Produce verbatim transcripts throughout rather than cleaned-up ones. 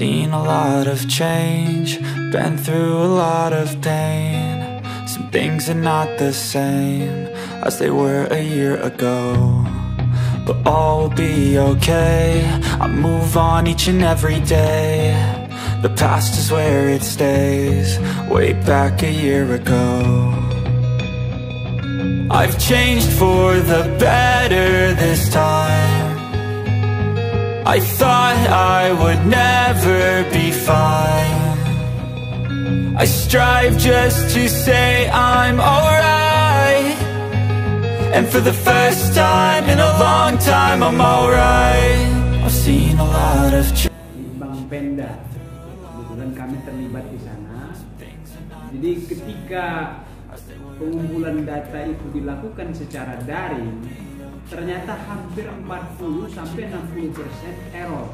seen a lot of change, been through a lot of pain. Some things are not the same as they were a year ago, but all will be okay. I move on each and every day. The past is where it stays, way back a year ago. I've changed for the better this time. I thought I would never be fine. I strive just to say I'm alright, and for the first time in a long time I'm alright. I've seen a lot of change. Bank Pemda, kebetulan kami terlibat di sana. Jadi ketika pengumpulan data itu dilakukan secara daring, ternyata hampir empat puluh sampai enam puluh persen error.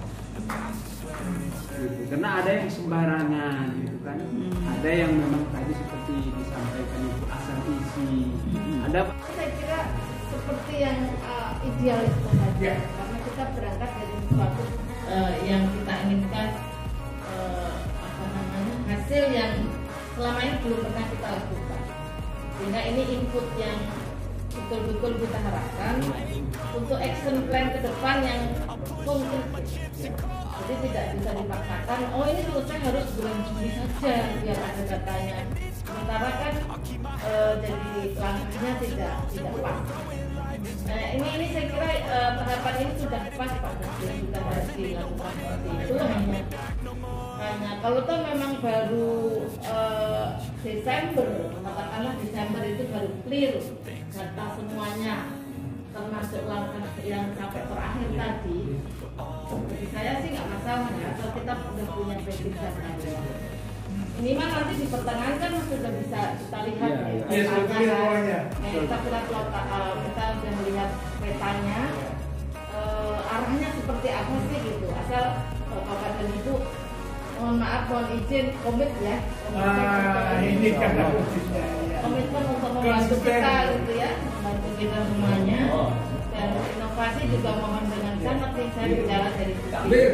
Gitu. Karena ada yang sembarangan gitu kan. Hmm. Ada yang memang tadi seperti disampaikan itu asal isi. Hmm. Ada saya kira seperti yang uh, ideal itu saja. Ya. Karena kita berangkat dari sesuatu uh, yang kita inginkan, uh, apa namanya, hasil yang selama ini belum pernah kita lakukan. Sehingga ini input yang betul-betul kita harapkan untuk action plan ke depan yang konkret. Jadi tidak bisa dipaksakan, oh ini selesai harus bulan Juli saja biar ada datanya. Sementara kan e, jadi langkahnya tidak tidak pas. Nah, ini ini saya kira e, tahapan ini sudah pas Pak Presiden, sudah harus dilakukan seperti itu. Hanya hanya kalau toh memang baru e, Desember, katakanlah Desember itu baru clear data semuanya, termasuk langkah yang sampai terakhir tadi. Bagi saya sih nggak masalah ya, kalau kita sudah punya basic data. Minimal nanti di pertengahan kan sudah bisa kita lihat ya, ya, petanya. Nah, kita sudah kita sudah melihat petanya, uh, arahnya seperti apa sih gitu. Asal uh, Kabupaten itu, mohon maaf, mohon izin komit ya. Ah, ini kan komitmen untuk membantu kita gitu ya, membantu kita semuanya. Dan inovasi juga mohon dengan sangat nih, saya bicara dari sisi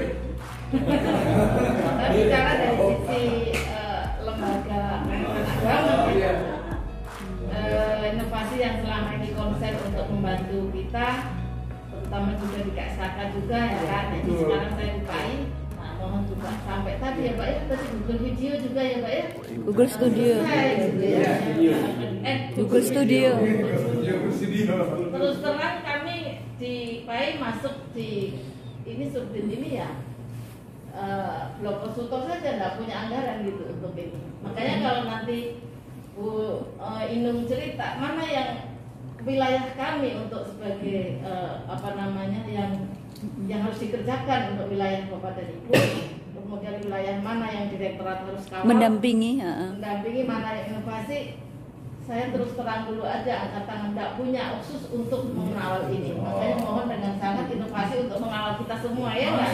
saya bicara dari sisi uh, lembaga agama ya. Uh, inovasi yang selama ini konsen untuk membantu kita, terutama juga di K S K juga ya kan. Jadi sekarang saya bukain, nah mohon juga sampai tadi ya Pak ya, tadi Google Video juga ya Pak ya, Google Studio, nah, gitu ya. Eh, Google Studio. Terus terang kami di P A I masuk di ini subdit ini ya, uh, Blok Konsultor saja nggak punya anggaran gitu untuk ini. Makanya kalau nanti Bu uh, Inung cerita mana yang wilayah kami untuk sebagai uh, apa namanya yang yang harus dikerjakan untuk wilayah Kabupaten Ibu, kemudian wilayah mana yang Direktorat harus kawal, mendampingi, uh. mendampingi mana yang inovasi. Saya terus terang dulu aja, angkat tangan, tidak punya khusus untuk mengawal ini. Makanya mohon dengan sangat inovasi untuk mengawal kita semua ya nggak?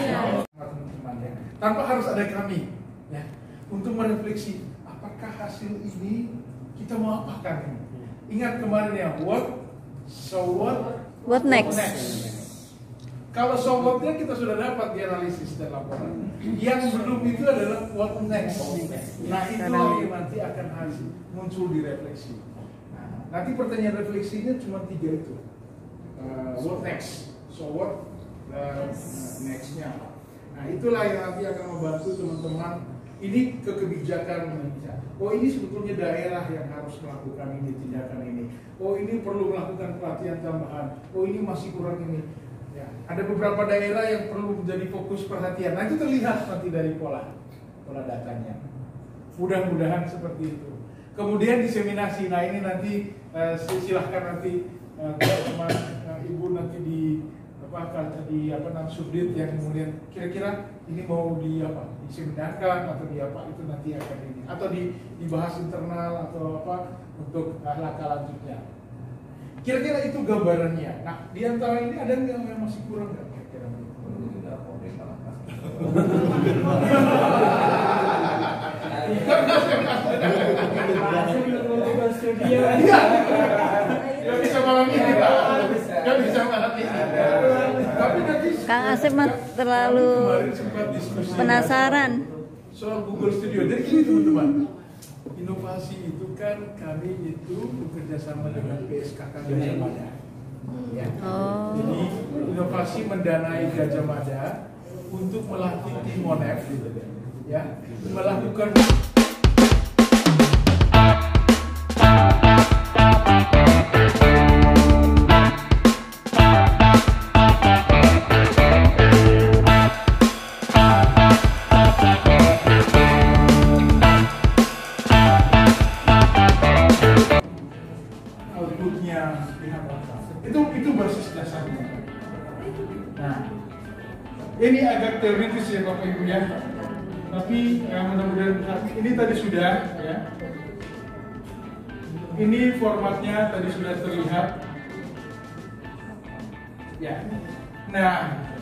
Tanpa harus ada kami, ya, untuk merefleksi apakah hasil ini kita mau apakan. Ingat kemarin ya, what, so what, what next? What next? Kalau so what-nya kita sudah dapat di analisis dan laporan. Yang belum itu adalah what next. Nah itu yang nanti akan hasil muncul di refleksi. Nah, nanti pertanyaan refleksinya cuma tiga itu. Uh, what next? So what? Uh, next-nya. Nah itulah yang nanti akan membantu teman-teman ini ke kebijakan Indonesia. Oh ini sebetulnya daerah yang harus melakukan ini, tindakan ini. Oh ini perlu melakukan pelatihan tambahan. Oh ini masih kurang ini. Ya, ada beberapa daerah yang perlu menjadi fokus perhatian. Nah itu terlihat nanti dari pola pola datanya. Mudah-mudahan seperti itu. Kemudian diseminasi. Nah ini nanti uh, silahkan nanti uh, teman uh, ibu nanti di apa di apa namanya subdit yang kemudian kira-kira ini mau di apa diseminarkan atau di apa itu nanti akan ini atau di dibahas internal atau apa untuk uh, langkah lanjutnya. Kira-kira itu gambarannya. Nah, di antara ini ada nggak yang masih kurang nggak kira-kira? Nggak bisa malam ini, Pak. Nggak bisa malam ini. Tapi nanti Asep mah terlalu kemarin sempat diskusi penasaran. soal Google Studio. Jadi gini teman-teman, inovasi itu kan kami itu bekerja sama dengan P S K K Gajah Mada. Ya. Oh. Jadi inovasi mendanai Gajah Mada untuk melatih tim Monef, ya, melakukan outputnya pihak apa. Itu itu basis dasarnya. Nah, ini agak teoritis ya Bapak Ibu ya. Tapi ya, mudah-mudahan ini tadi sudah ya. Ini formatnya tadi sudah terlihat. Ya. Nah,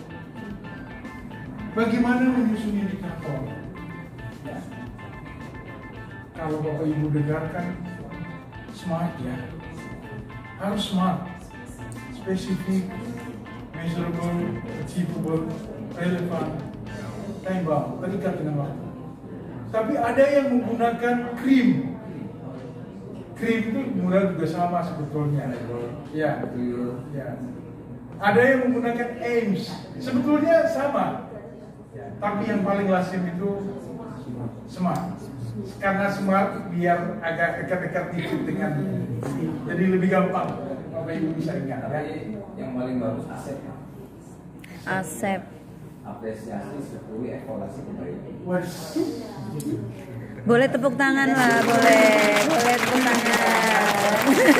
bagaimana menyusun indikator? Ya. Kalau Bapak Ibu dengarkan smart ya, harus smart, spesifik, measurable, achievable, relevant, time bound, terikat dengan waktu. Tapi ada yang menggunakan krim. Krim itu murah juga sama sebetulnya. Ya, ya. Ada yang menggunakan aims, sebetulnya sama. Tapi yang paling lazim itu smart. Karena smart biar agak dekat-dekat dikit dengan, jadi lebih gampang Bapak Ibu bisa ingat ya. Yang paling bagus Asep. Asep. Apresiasi sepuluh evaluasi kembali. Was. Boleh tepuk tangan lah, boleh. Boleh tepuk tangan.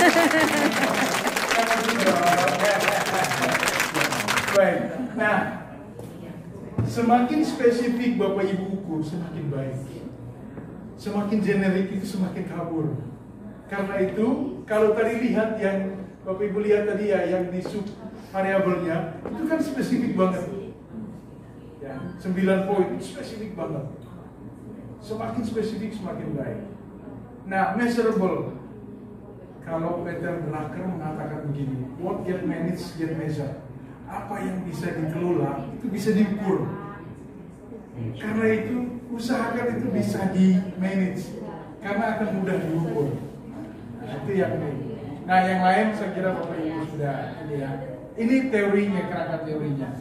Baik. Nah, semakin spesifik Bapak Ibu ukur semakin baik. Semakin generik itu semakin kabur. Karena itu, kalau tadi lihat yang Bapak Ibu lihat tadi ya, yang di sub variabelnya itu kan spesifik banget. Ya, sembilan poin spesifik banget. Semakin spesifik semakin baik. Nah, measurable. Kalau Peter Drucker mengatakan begini, what get managed get measured. Apa yang bisa dikelola itu bisa diukur. Karena itu usahakan itu bisa di manage, karena akan mudah diukur. Nah, itu yang ini. Nah, yang lain saya kira Bapak Ibu sudah ini ya. Ini teorinya, kerangka teorinya.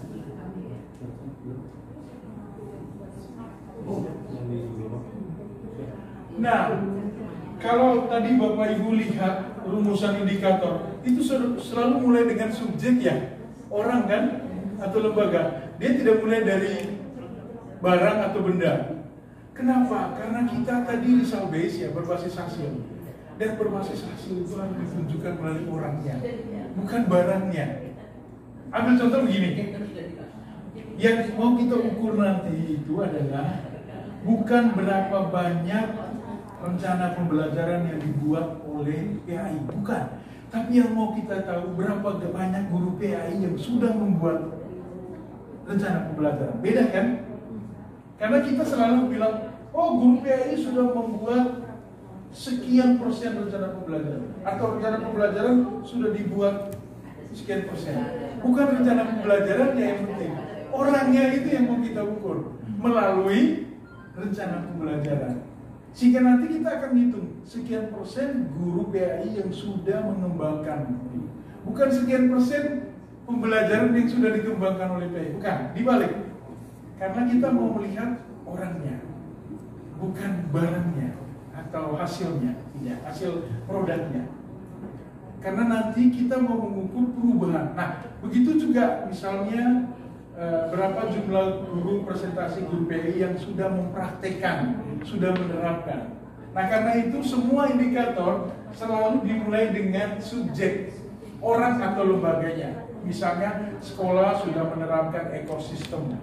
Nah, kalau tadi Bapak Ibu lihat rumusan indikator, itu selalu mulai dengan subjek ya, orang kan atau lembaga. Dia tidak mulai dari barang atau benda. Kenapa? Karena kita tadi result base ya, berbasis hasil. Dan berbasis hasil itu harus ditunjukkan melalui orangnya, bukan barangnya. Ambil contoh begini. Yang mau kita ukur nanti itu adalah bukan berapa banyak rencana pembelajaran yang dibuat oleh P A I, bukan. Tapi yang mau kita tahu berapa banyak guru P A I yang sudah membuat rencana pembelajaran. Beda kan? Karena kita selalu bilang, oh guru P A I sudah membuat sekian persen rencana pembelajaran, atau rencana pembelajaran sudah dibuat sekian persen. Bukan rencana pembelajarannya yang penting, orangnya itu yang mau kita ukur melalui rencana pembelajaran. Sehingga nanti kita akan hitung sekian persen guru P A I yang sudah mengembangkan, bukan sekian persen pembelajaran yang sudah dikembangkan oleh P A I, bukan, dibalik. Karena kita mau melihat orangnya, bukan barangnya atau hasilnya, ya, hasil produknya. Karena nanti kita mau mengukur perubahan. Nah, begitu juga misalnya e, berapa jumlah guru presentasi guru P A I yang sudah mempraktekkan, sudah menerapkan. Nah, karena itu semua indikator selalu dimulai dengan subjek, orang atau lembaganya. Misalnya sekolah sudah menerapkan ekosistem,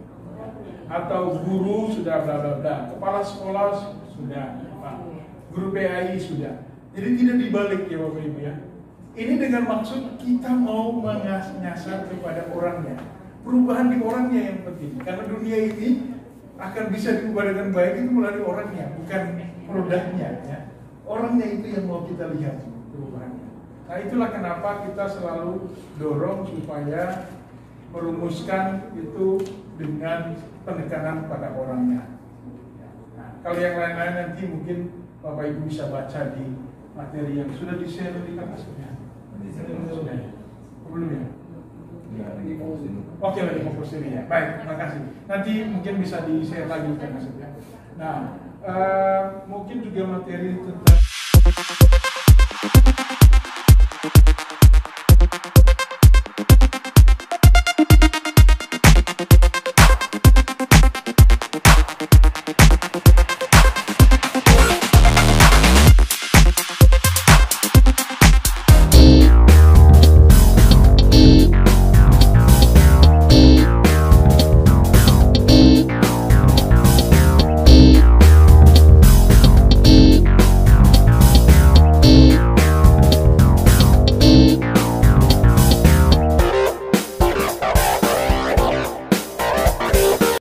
atau guru sudah bla bla bla, kepala sekolah sudah, guru P A I sudah. Jadi tidak dibalik ya Bapak Ibu ya. Ini dengan maksud kita mau menyasar kepada orangnya. Perubahan di orangnya yang penting. Karena dunia ini akan bisa diubah dengan baik itu melalui orangnya, bukan produknya ya. Orangnya itu yang mau kita lihat perubahannya. Nah, itulah kenapa kita selalu dorong supaya merumuskan itu dengan penekanan pada orangnya. Nah, kalau yang lain-lain nanti mungkin Bapak Ibu bisa baca di materi yang sudah di-share di kampusnya. Sudah ya? Belum ya? Oke, lagi fokus ini ya. Baik, terima kasih. Nanti mungkin bisa di-share lagi kan maksudnya. Nah, uh, mungkin juga materi tentang